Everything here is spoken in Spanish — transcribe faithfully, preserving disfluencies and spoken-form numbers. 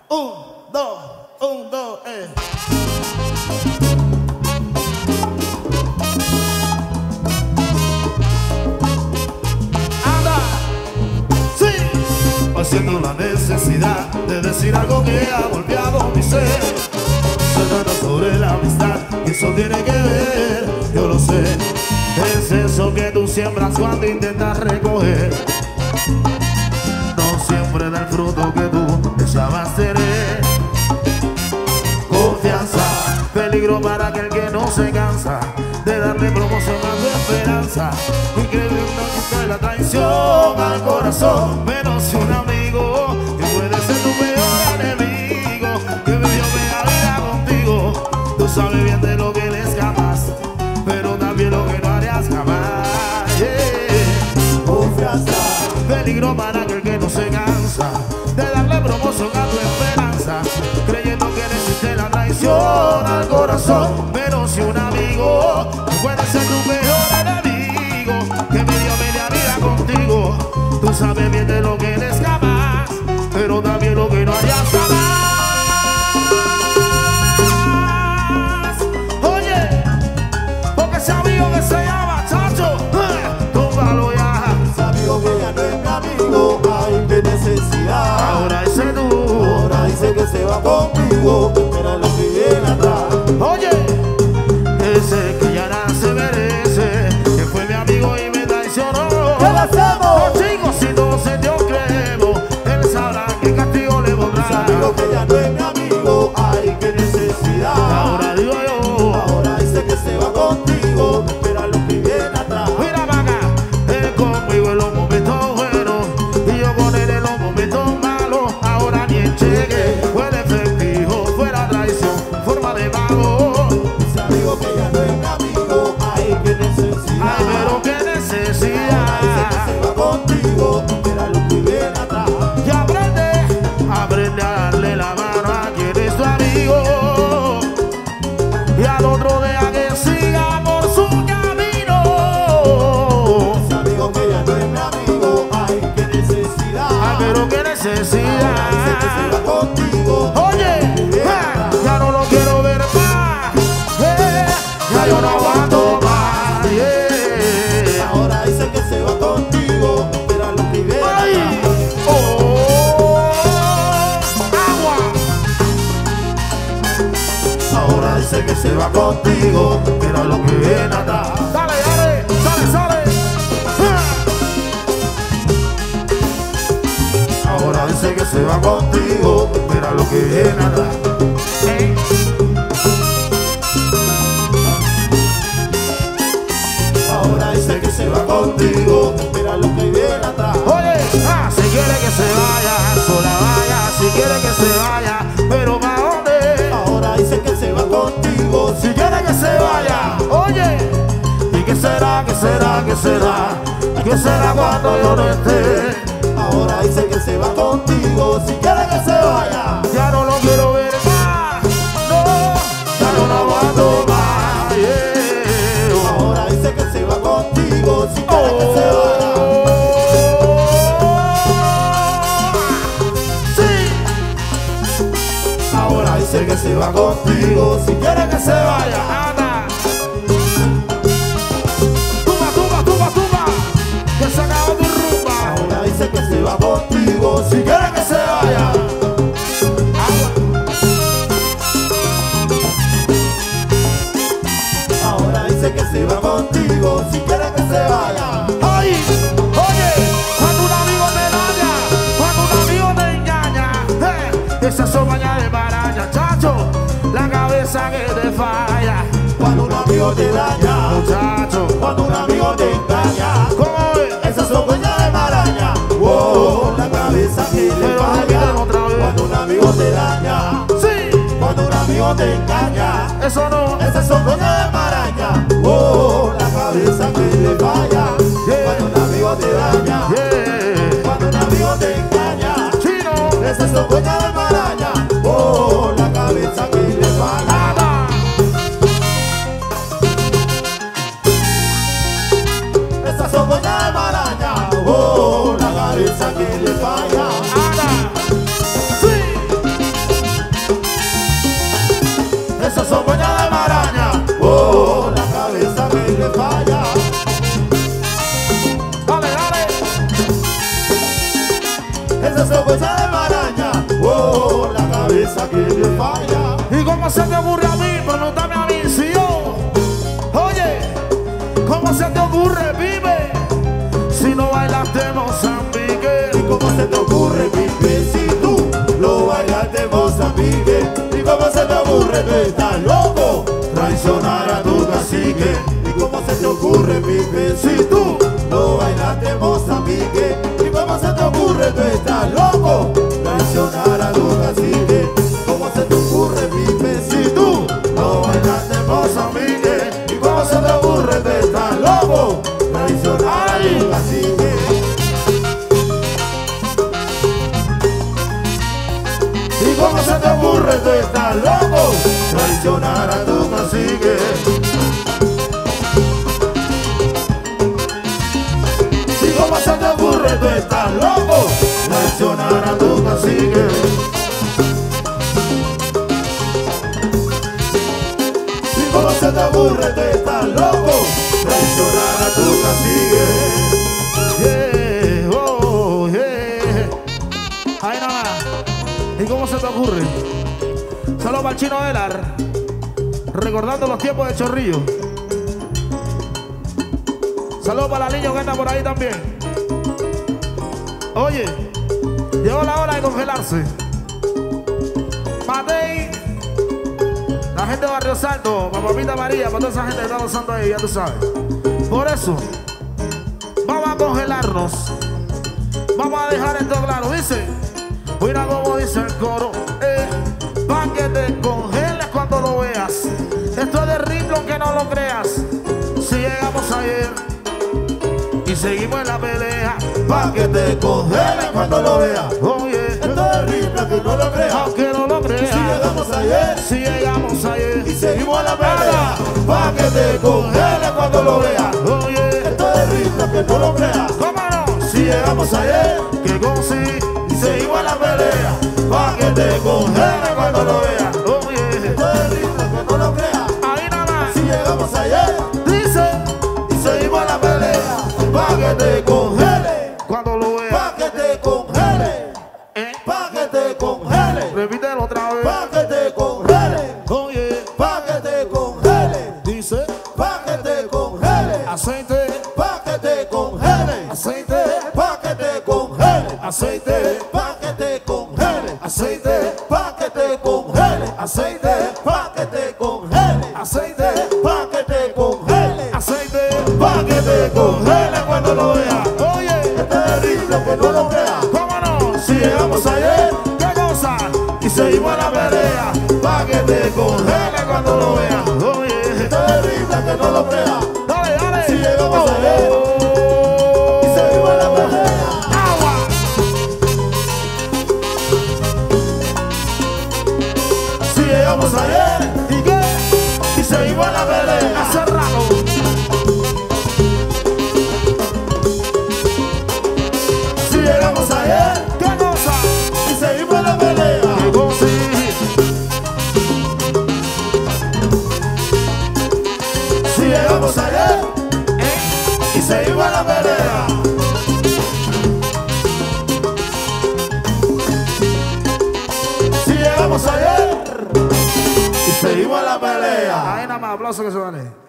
Un, dos, un, dos, eh. Anda, sí. Haciendo la necesidad de decir algo que ha golpeado mi ser. Se trata sobre la amistad y eso tiene que ver, yo lo sé. Es eso que tú siembras cuando intentas recoger. No siempre da el fruto que tú pensabas tener. Confianza, peligro para aquel que no se cansa de darle promoción a tu esperanza. Increíble una de la traición al corazón, menos si un amigo que puede ser tu peor enemigo, que me dio media vida contigo. Tú sabes bien de lo que eres capaz, pero también lo que no harías jamás. Yeah. Confianza, peligro para aquel que no se cansa de darle promoción a tu esperanza, creyendo que existe la traición al corazón, pero si un amigo puede ser tu mejor enemigo, que me dio media vida contigo. Tú sabes bien de lo que eres capaz, pero también lo que no harías jamás. Oye, porque ese amigo que se llama Chacho, tómalo ya. Ese amigo que ya no es mi amigo, ay, qué necesidad. Ahora dice tú, ahora dice que se va conmigo, espera lo que viene atrás. oye, ese que ya nada se merece, que fue mi amigo y me traicionó. ¿Qué le hacemos? Los chicos, si todos se dio creemos, él sabrá qué castigo le Ese pondrá. amigo que ya no es mi amigo, ay, qué necesidad. Ahora digo yo, Ahora dice que se va contigo, espera lo que viene atrás. mira para acá, él conmigo en los momentos buenos y yo con él en los momentos malos. Ahora ni el cheque fue el efectivo, fue la traición, forma de pago. Ese amigo que ya no es mi amigo, ay, qué necesidad. Ay, pero qué Ahora dice que necesidad. se va contigo, espera lo que viene atrás. Y aprende, aprende a darle la mano a quien es tu amigo, y al otro deja que siga por su camino. Ese amigo que ya no es mi amigo, ay, qué necesidad. Ay, pero qué Ahora dice que se necesidad. va contigo. Oye, ja, ya no lo quiero ver más, eh, ya yo no aguanto más, yeah. Ahora dice que se va contigo, espera lo que viene Ay, atrás. oh, agua. Ahora dice que se va contigo, espera lo que viene atrás. Dale, dale, sale, sale. Ja. Ahora dice que se va contigo, espera lo que viene atrás. Eh. Ahora dice que se va contigo, espera lo que viene atrás. Oye, ah, si quiere que se vaya, sola vaya, si quiere que se vaya, pero ¿pa' dónde? Ahora dice que se va contigo, Si quiere que se vaya, oye, ¿y qué será, qué será, qué será? ¿Qué será cuando yo no esté? ahora dice que se va contigo, si quiere que se vaya. Ya no lo quiero ver más, no, ya no lo aguanto más, yeah. Ahora dice que se va contigo, si quiere que se vaya. Sí. Ahora dice que se va contigo, si quiere que se vaya. Anda. Tumba, tumba, tumba, tumba. Que se acabó tu rumba. Ahora dice que se va contigo, si quiere que se vaya. Ahora dice que se va contigo, si quiere que se vaya. Ay, oye, cuando un amigo te daña, cuando un amigo te engaña, eh, esa sopaña de maraña, chacho, la cabeza que te falla, Cuando un amigo te daña, muchacho. cuando un amigo te engaña, ¿Cómo es? esa sopaña de maraña, oh, la cabeza que le Pero falla. repítelo otra vez. Cuando un amigo te daña, Sí, cuando un amigo te engaña, eso no. esa sopaña de maraña, oh, la cabeza que le falla. Yeah. Cuando un amigo te daña, Yeah. cuando un amigo te engaña, Chino. esa sopaña de maraña, oh, la cabeza que le falla. Anda. Esa sopaña de maraña, oh, la cabeza que le falla. Anda. Sí. cabeza que me falla. ¿Y cómo se te ocurre a mí? Pregúntame a mí si yo. Oye, ¿cómo se te ocurre, vive? Si no bailaste Mozambique. ¿Y cómo se te ocurre, pibe, si tú lo bailaste en Mozambique? ¿Y cómo se te ocurre, tú estás loco, traicionar a tu cacique? ¿Y cómo se te ocurre, pibe, si tú lo bailaste en Mozambique? ¿Y cómo se te ocurre, tú estás loco, traicionar a tu cacique? ¿Cómo se te ocurre, pibe, si tú lo bailaste en Mozambique? ¿Y cómo se te ocurre, tú estás loco, traicionar a tu cacique? ¿Y cómo se te ocurre, tú estás loco, traicionar a tu cacique? ¿Y cómo se te ocurre, tú estás loco, traicionar a tu cacique? ¿Y cómo se te ocurre, tú estás loco, traicionar a tu cacique? Yeah, oh, yeah. Ahí nada más. ¿Y cómo se te ocurre? Saludos para el Chino Elar, recordando los tiempos de Chorrillo. Saludos para la niña que anda por ahí también. Oye, llegó la hora de congelarse. Matei, la gente de Barrio Salto, para Papita María, para toda esa gente que está gozando ahí, ya tú sabes. Por eso, vamos a congelarnos. Vamos a dejar esto claro, dice. Mira como dice el coro, eh, pa' que te congeles cuando lo veas. Esto es de ritmo aunque no lo creas. Si llegamos ayer y seguimos en la pelea, Pa' que te congeles cuando lo veas. oye, Esto es horrible que no lo creas. aunque no lo creas. Si llegamos ayer Si llegamos ayer y seguimos en la pelea, pa' que te congeles cuando lo veas. oye, Esto es horrible que no lo creas. ¿cómo no? Si llegamos ayer Que consigue, y seguimos en la pelea, pa' que te congeles cuando lo veas. oye, Esto es horrible que no lo creas. ahí nada más. Si llegamos ayer Dice, y seguimos en la pelea, pa' que te congeles, cuando lo veas, pa' que te congeles, eh, pa' que te congeles, repítelo otra vez. pa' que te congeles, Oye, pa' que te congeles, dice, pa' que te congeles, aceite, pa' que te congeles, aceite, pa' que te congeles, aceite, pa' que te congeles, aceite, pa' que te congeles, aceite, pa' que te congeles, aceite, pa' que te congeles, aceite, pa' que te congeles cuando lo veas. oye, Es terrible que no lo creas. ¿cómo no? Si llegamos ayer ¿Qué cosa? y seguimos en la pelea, pa' que te congeles cuando lo veas. Oye, Es terrible que no lo creas. dale, dale. Si llegamos ayer y seguimos en la pelea, Agua. si llegamos ayer ¿Y qué? y seguimos en la pelea, Hace rato. si llegamos ayer ¿Qué cosa? y seguimos en la pelea, Que consigue, si llegamos ayer eh, y seguimos en la pelea, si llegamos ayer y seguimos en la pelea. ahí nada más, aplauso que se vale.